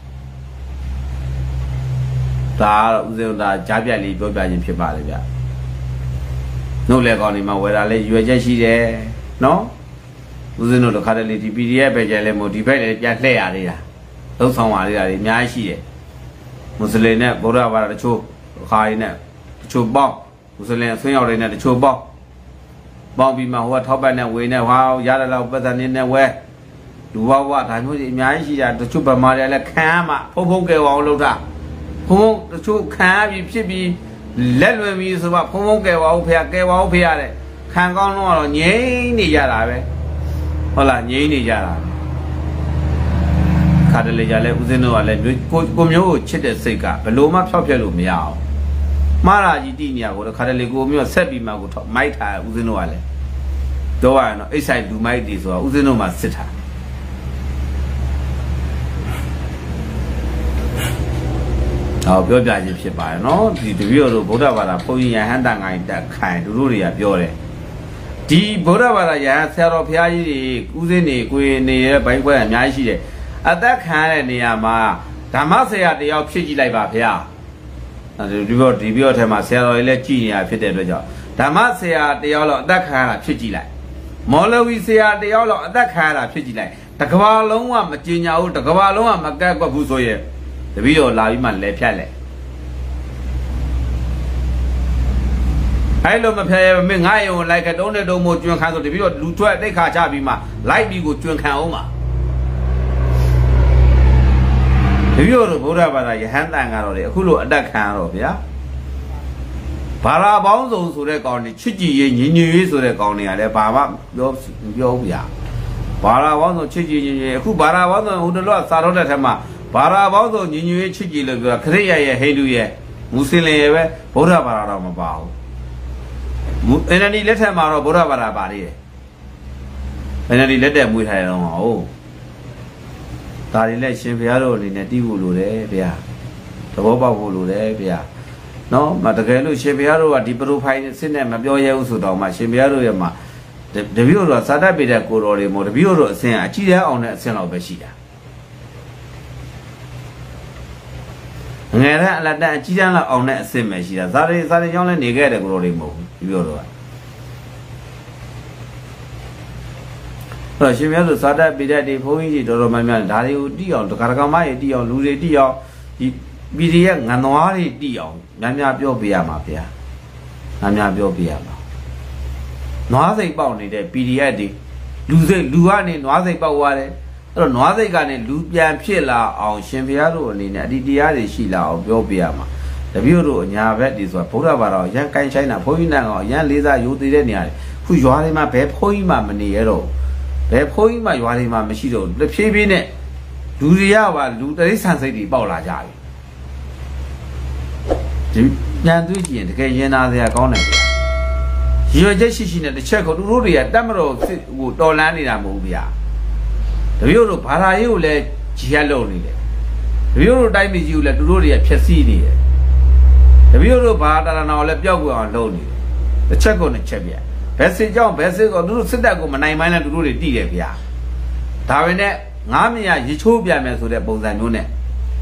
ဒါတော့ဥစဉ်ဒါကြားပြက်လေးပြောပြခြင်းဖြစ်ပါလေဗျာနှုတ်လေကောင်းနေမှာဝယ်တာလေးရွယ်ချက်ရှိတယ်နော်ဥစဉ်တို့တစ်ခါတလေဒီ PDF ပဲကျလဲမို့ဒီဘက်လည်းပြန်လှည့်ရသေးတာလုံးဆောင်ပါသေးတာတွေအများကြီးရှိတယ်မွတ်စလင်နဲ့ဗုဒ္ဓဘာသာတချို့ခါရင်းနဲ့တချို့ပေါက်မွတ်စလင်ဆွေးရောက်တွေနဲ့တချို့ပေါက်ပြီးမှဟိုကထောက်ပတ်နဲ့ဝေနဲ့ဟောရတယ်လောက်ပတ်စံနေနဲ့ဝဲလူဘဝဒါမျိုးတွေအများကြီးရှိတာတချို့ဗမာတွေလည်းခံရမှဖုံးကဲအောင်လုပ်တာဖုံးတချို့ခံရပြီးဖြစ်ပြီးလက်လွန်ပြီးဆိုမှဖုံးကဲအောင်ဖေကဲအောင်ဖေရတဲ့ခံကောင်းတော့ငြိမ့်နေကြတာပဲဟုတ်လားငြိမ့်နေကြတာခါတလေကြလဲဦးစင်းတို့ကလည်းကိုမျိုးကိုချစ်တဲ့စိတ်ကဘယ်လိုမှဖျောက်ဖျက်လို့မရအောင်မှားတာကြီးတိနေရကိုခါတလေကိုမျိုးဆက်ပြီးမှကိုမိုက်ထားဦးစင်းတို့ကလည်းတော့ရနော်အိတ်ဆိုင်လူမိုက်တွေဆိုတာဦးစင်းတို့မှစစ်ထားဟောပြောပြခြင်းဖြစ်ပါတယ်နော်ဒီတပည့်တော်ဗုဒ္ဓဘာသာဘုန်းကြီးယဟန်တန်ငိုင်းတက်ခိုင်တို့တွေကပြောတယ်ဒီဗုဒ္ဓဘာသာယဟန်ဆရာတော်ဘုရားကြီးတွေဦးစင်းတွေကိုယ်နေရဲ့ဘိုင်းခွဲအများကြီးရှိတယ်အသက်ခံရတဲ့နေရာမှာဓမ္မဆရာတယောက်ဖြစ်ကြည့်လိုက်ပါဗျာဒီပြောထဲမှာဆရာတော်ကြီးလည်းကြည်နေတာဖြစ်တဲ့အတွက်ကြောင့်ဓမ္မဆရာတယောက်လောက်အသက်ခံရတာဖြစ်ကြည့်လိုက်မော်လဝီဆရာတယောက်လောက်အသက်ခံရတာဖြစ်ကြည့်လိုက်တကဘာလုံးကမကြင်ညာဘူးတကဘာလုံးကမကက်ကွက်ဘူးဆိုရင်တပည့်တော်လာပြီးမှလဲဖြတ်လဲအဲ့လိုမဖြတ်ရမင်းငါယုံလိုက်ကတုံးတဲ့တုံးမို့ကျွန်းခံဆိုတပည့်တော်လူထွက်တိတ်ခါချပြီးမှလိုက်ပြီးကိုကျွန်းခံအောင်ပါတပည့်တော်ဗုဒ္ဓဘာသာယဟန်တန်ကတော့လေအခုလိုအတက်ခံရတော့ဗျာဘာသာပေါင်းစုံဆိုတဲ့ကောင်တွေချစ်ကြည်ရေးညီညွတ်ရေးဆိုတဲ့ကောင်တွေကလည်းဘာမှပြောဘူးဗျာဘာသာပေါင်းစုံချစ်ကြည်ညီညွတ်ရေးအခုဘာသာပေါင်းစုံဟိုတလောစာတော့တဲ့ထက်မှာဘာသာပေါင်းစုံညီညွတ်ရေးချစ်ကြည်လို့ပြောခရစ်ယာန်ရဲ့ဟိန္ဒူရဲ့မွတ်စလင်ရဲ့ပဲဗုဒ္ဓဘာသာတော့မပါဘူး NLD လက်ထက်မှာတော့ဗုဒ္ဓဘာသာပါသေးတယ် NLD လက်တက်မွေးထားရတော့ဟုတ်ဒါတွေလည်းရှင်ဘုရားတို့အနေနဲ့တည်ဖို့လိုတယ်ဗျာသဘောပေါက်ဖို့လိုတယ်ဗျာနော်မတကယ်လို့ရှင်ဘုရားတို့ကဒီ profile စစ်နဲ့မပြောရဘူးဆိုတော့မှရှင်ဘုရားတို့ရဲ့မှာတပည့်တော်ကစာတတ်ပေတဲ့ကိုတော်တွေမို့တပည့်တော်တို့အစဉ်အကြည့်ရအောင်တဲ့အစဉ်လောက်ပဲရှိတာငယ်တဲ့အလတ်တန်းအကြီးတန်းလောက်အောင်တဲ့အစစ်ပဲရှိတာဇာတိကြောင့်လည်းနေခဲ့တဲ့ကိုလိုတွေမဟုတ်ဘူးပြောတော့အဲ့ရှင်မြတ်ဆိုဇာတပိဒတ်တွေဘုန်းကြီးတော်တော်များများဒါတွေကိုတိအောင်တခါတခါမရေတိအောင်လူတွေတိအောင်ဒီပီဒီရဲ့ငနွားတွေတိအောင်များပြောပြရမှာဗျာများပြောပြရမှာနွားစိတ်ပေါက်နေတဲ့ PDF တွေလူကနေနွားစိတ်ပေါက်သွားတယ်အဲ့တော့နွားစိတ်ကနေလူပြန်ဖြစ်လာအောင်ရှင်ဘုရားတို့အနေနဲ့အဒီတရားတွေရှိလာအောင်ပြောပြရမှာတပည့်တို့အညာဘက်ဒီဆိုတာဗုဒ္ဓဘာသာကိုရန်ကိုင်းဆိုင်တာဘုန်းကြီးနဲ့ကောင်ရန်လေးစားယူသေးတဲ့နေရာတွေဖခုရွာတွေမှာဘယ်ဖုံးကြီးမှမနေရတော့ဘယ်ဖုံးကြီးမှရွာတွေမှာမရှိတော့တဖြည်းဖြည်းနဲ့လူတွေကပါလူတရိษံစိတ်တွေပေါက်လာကြပြီဒီပြန်တွေးကြည့်ရင်တကယ်ရင်နာစရာကောင်းတယ်ဗျာရွေချက်ရှိနဲ့တစ်ချက်ကိုသူတို့တွေကတတ်မတော်ဟိုတော်လန်းနေတာမဟုတ်ဗျာတပည့်တို့ဘာသာရေးကိုလည်းဂျီဟတ်လုပ်နေတယ်တပည့်တို့တိုင်းပြည်ကြီးကိုလည်းသူတို့တွေကဖျက်ဆီးနေတယ်တပည့်တို့ဘာတာနာကိုလည်းပျောက်ကွယ်အောင်လုပ်နေတယ်တစ်ချက်ကိုတစ်ချက်ဗျာဘယ်စစ်ကြောင့်ဘယ်စစ်ကိုသူတို့စစ်တပ်ကိုမနိုင်မိုင်းလဲသူတို့တွေတိတယ်ဗျာဒါပေမဲ့ငါးမရရေချိုးပြန်မယ်ဆိုတဲ့ပုံစံမျိုးနဲ့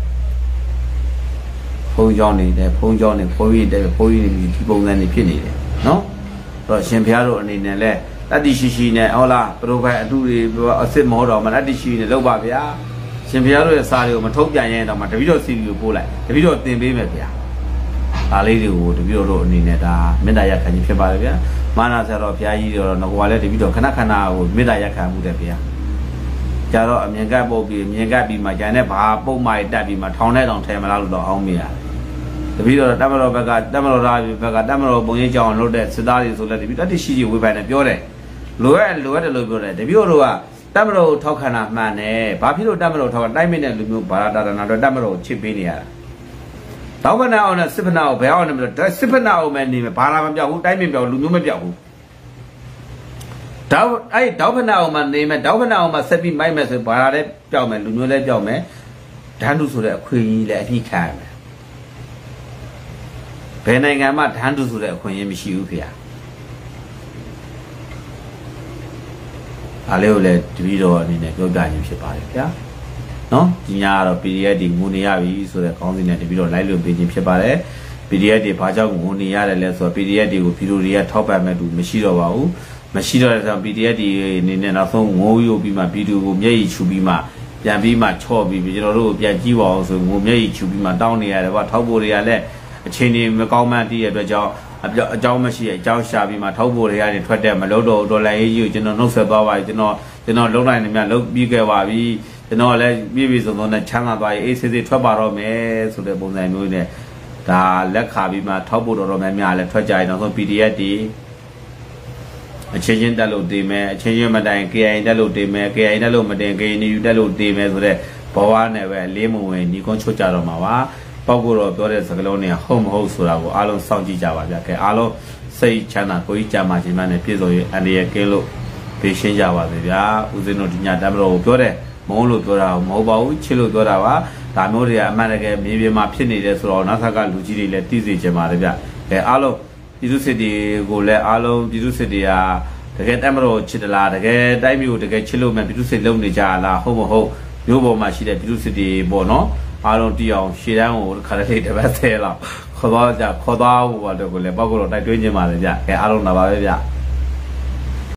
ဖုံးကြောင်းနေတယ်ဖုံးကြောင်းနေဖုံးရည်တယ်ဖုံးရည်ဒီပုံစံတွေဖြစ်နေတယ်နော်အဲ့တော့ရှင်ဘုရားတို့အနေနဲ့လဲတတ္တိရှိရှိနဲ့ဟုတ်လားပရိုဖိုင်အတူတွေအစ်စ်မောတော်မှာတတ္တိရှိနဲ့လောက်ပါဗျာရှင်ဘုရားတို့ရဲ့စာတွေကိုမထုတ်ပြန်ရင်တော့မှတပည့်တော်စီကိုပို့လိုက်တပည့်တော်သင်ပေးမယ်ဗျာဒါလေးတွေကိုတပည့်တော်အနေနဲ့ဒါမေတ္တာရက်ခံခြင်းဖြစ်ပါတယ်ဗျာမာနဆရာတော်ဘုရားကြီးတော်ငကွာလဲတပည့်တော်ခဏခဏကိုမေတ္တာရက်ခံမှုတယ်ဗျာကြတော့အမြင်ကပ်ပုတ်ပြီးမြင်ကပ်ပြီးမှကျန်တဲ့ဘာပုံမှန်တက်ပြီးမှထောင်ထဲတောင်ထဲမလားလို့တော့အောင်းမိရတယ်တပည့်တော်တမတော်ဘက်ကတမတော်သားဘက်ကတမတော်ပုံရိပ်ကြောင်လုပ်တဲ့စစ်သားတွေဆိုလဲတပည့်တတိရှိကြီးဝေဖန်တယ်ပြောတယ်လိုရတယ်လို့ပြောတယ်တပည့်တော်ကတမတော်ထောက်ခံတာမှန်တယ်ဘာဖြစ်လို့တမတော်ထောက်တိုင်းမင်းတဲ့လူမျိုးဘာသာတာနာတော့တမတော်ချစ်ပေးနေရတာတောက်ဖနာအောင်နဲ့စစ်ဖနာအောင်ဘယ်အောင်နဲ့မလို့စစ်ဖနာအောင်မဲနေမယ်ဘာသာမပြောက်ဘူးတိုင်းမပြောက်လူမျိုးမပြောက်ဘူးတောက်ဖနာအောင်မှနေမယ်တောက်ဖနာအောင်မှဆက်ပြီးမိုက်မယ်ဆိုဘာသာလည်းပြောက်မယ်လူမျိုးလည်းပြောက်မယ်ဓာတ်လူဆိုတဲ့အခွင့်အရေးလည်းအပြည့်ခံရမယ်ဘယ်နိုင်ငံမှာဓာတ်လူဆိုတဲ့အခွင့်အရေးမရှိဘူးခင်ဗျာအားလေးကိုလည်းတပည့်တော်အနေနဲ့ပြောပြခြင်းဖြစ်ပါတယ်ဗျာနော်ဒီညကတော့ PDF တွေငုံနေရပြီဆိုတဲ့ခေါင်းစဉ်နဲ့တပည့်တော် live လွှင့်ပေးခြင်းဖြစ်ပါတယ် PDF တွေဘာကြောင့်ငုံနေရတယ်လဲဆိုတော့ PDF တွေကိုဗီဒီယိုတွေကထောက်ပံ့မဲ့သူမရှိတော့ပါဘူးမရှိတော့တဲ့ဆိုတော့ PDF တွေအနေနဲ့နောက်ဆုံးငိုးယိုပြီးမှဗီဒီယိုကိုမျက်ရည်ချူပြီးမှပြန်ပြီးမှချော့ပြီးကျွန်တော်တို့ပြန်ကြည့်ပါအောင်ဆိုငိုမျက်ရည်ချူပြီးမှတောင်းနေရတယ်ဗျထောက်ဖို့တွေကလည်းအချိန်ကြီးမကောင်းမှန်းတည်ရတဲ့အတွက်ကြောင့်အကြောင်းမရှိအကြောင်းရှာပြီးမှထောက်ဖို့တွေကနေထွက်တဲ့မလို့တော့ဒေါ်လာရေးကြီးကိုကျွန်တော်နှုတ်ဆက်သွားပါပြီကျွန်တော်လုံးလိုက်နေမြလုံးပြီးခဲ့ပါပြီကျွန်တော်လည်းပြည်ပြည်စုံစုံနဲ့ချမ်းသာသွားရေးအေးဆေးဆေးထွက်ပါတော့မယ်ဆိုတဲ့ပုံစံမျိုးနဲ့ဒါလက်ခါပြီးမှထောက်ဖို့တော်များများလည်းထွက်ကြရင်နောက်ဆုံး PDF တွေအချင်းချင်းတက်လို့တည်မယ်အချင်းချင်းမတိုင် KI တက်လို့တည်မယ် KI တက်လို့မတင် KNU တက်လို့တည်မယ်ဆိုတဲ့ဘဝနဲ့ပဲလေးမဝင်ညီကုန်းချုပ်ကြတော့မှာပါပေါက်ကိုတော့ပြောတဲ့စကားလုံးတွေဟုတ်မဟုတ်ဆိုတာကိုအားလုံးစောင့်ကြည့်ကြပါဗျာကဲအားလုံးစိတ်ချမ်းသာကိုယ်ကြီးကြမှာခြင်းနဲ့ပြည့်စုံရေးအန္တရာယ်ကင်းလို့ပေးရှင်းကြပါစေဗျာဦးဇင်းတို့ဒီညတမတော်ကိုပြောတယ်မုန်းလို့ပြောတာမဟုတ်ပါဘူးချစ်လို့ပြောတာပါဒါမျိုးတွေကအမှန်တကယ်မြေပြင်မှာဖြစ်နေတယ်ဆိုတော့နောက်ဆက်ကလူကြီးတွေလည်းသိစေချင်ပါတယ်ဗျကဲအားလုံးပြည်သူစစ်တွေကိုလည်းအားလုံးပြည်သူစစ်တွေကတကယ်တမတော်ချစ်တလားတကယ်တိုင်းမျိုးတကယ်ချစ်လို့မှပြည်သူစစ်လုံနေကြလားဟုတ်မဟုတ်မျိုးပေါ်မှာရှိတဲ့ပြည်သူစစ်တွေပေါ့နော်အားလုံးတီးအောင်ရှေ့တန်းကိုခါလေးတစ်ပတ်ဆဲလောက်ခေါ်သွားဟိုဘာတော့ကိုလည်းပောက်ကတော့တိုက်တွင်းခြင်းပါလေဗျကဲအားလုံးလာပါပဲဗျ